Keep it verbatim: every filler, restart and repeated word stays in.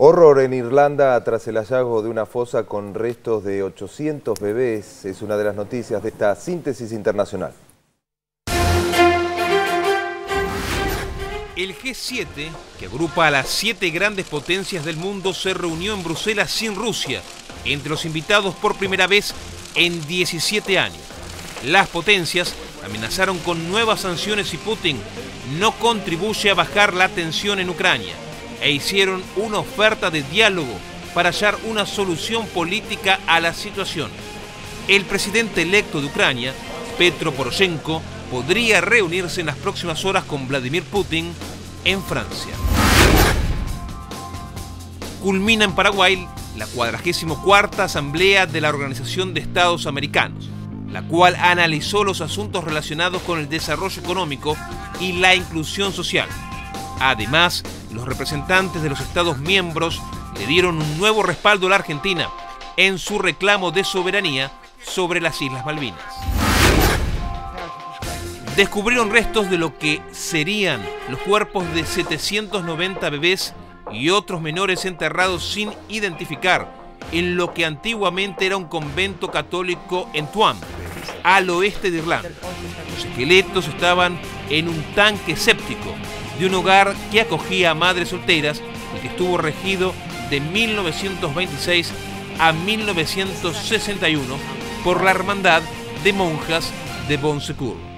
Horror en Irlanda tras el hallazgo de una fosa con restos de ochocientos bebés. Es una de las noticias de esta síntesis internacional. El G siete, que agrupa a las siete grandes potencias del mundo, se reunió en Bruselas sin Rusia, entre los invitados por primera vez en diecisiete años. Las potencias amenazaron con nuevas sanciones si Putin no contribuye a bajar la tensión en Ucrania, e hicieron una oferta de diálogo para hallar una solución política a la situación. El presidente electo de Ucrania, Petro Poroshenko, podría reunirse en las próximas horas con Vladimir Putin en Francia. Culmina en Paraguay la cuadragésima cuarta Asamblea de la Organización de Estados Americanos, la cual analizó los asuntos relacionados con el desarrollo económico y la inclusión social. Además, los representantes de los Estados miembros le dieron un nuevo respaldo a la Argentina en su reclamo de soberanía sobre las Islas Malvinas. Descubrieron restos de lo que serían los cuerpos de setecientos noventa bebés y otros menores enterrados sin identificar en lo que antiguamente era un convento católico en Tuam, al oeste de Irlanda. Los esqueletos estaban en un tanque séptico de un hogar que acogía a madres solteras y que estuvo regido de mil novecientos veintiséis a mil novecientos sesenta y uno por la Hermandad de Monjas de Bon Secours.